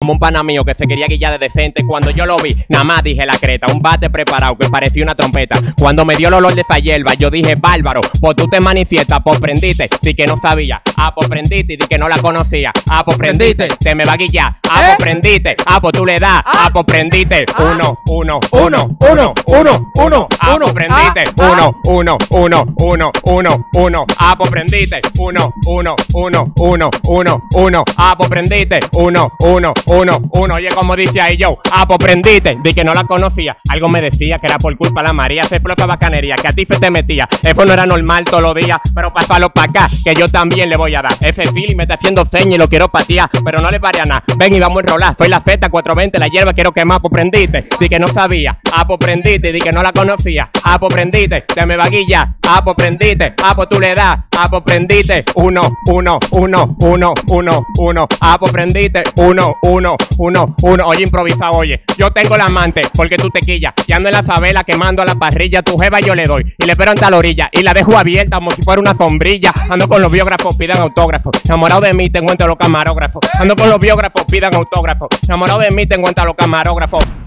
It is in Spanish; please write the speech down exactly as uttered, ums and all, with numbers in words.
Como un pana mío que se quería guillar de decente. Cuando yo lo vi, nada más dije la creta. Un bate preparado que parecía una trompeta. Cuando me dio el olor de esa hierba, yo dije, bárbaro, pues tú te manifiestas, pues prendiste. Di que no sabía, ah, pues prendiste. Y di que no la conocía, ah, pues prendiste. Te me va a guillar, ah, pues prendiste. Ah, pues tú le das, ah, pues prendiste. Uno, uno, uno, uno, uno, uno, ah, pues prendiste. Uno, uno, uno, uno, uno, uno, ah, pues prendiste. Uno, uno, uno, uno, uno, uno, ah, pues prendiste. Uno, uno, uno, uno. Oye, como dice ahí yo, ah, pues prendiste. Di que no la conocía. Algo me decía que era por culpa de la María. Se fue esa bacanería que a ti se te metía. Eso no era normal todos los días. Pero pásalo para acá, que yo también le voy a dar. Ese feeling me está haciendo seña y lo quiero patear, pero no le pare a nada. Ven y vamos a enrolar. Soy la Z cuatrocientos veinte, la hierba quiero quemar. Pues prendiste. Di que no sabía. Ah, pues prendiste. Di que no la conocía. Ah, pues prendiste. Te me va a guillar. Ah, pues prendiste. Ah, pues tú le das. Ah, pues prendiste. Uno, uno, uno, uno, uno, uno. Ah, pues prendiste. Uno, uno, uno, uno. Oye, improvisado, oye. Yo tengo la amante porque tú te quillas. Y ando en la favela quemando a la parrilla. Tu jeva yo le doy y le espero ante la orilla. Y la dejo abierta como si fuera una sombrilla. Ando con los biógrafos, pidan autógrafos. Enamorado de mí, te encuentro los camarógrafos. Ando con los biógrafos, pidan autógrafos. Enamorado de mí, te encuentro los camarógrafos.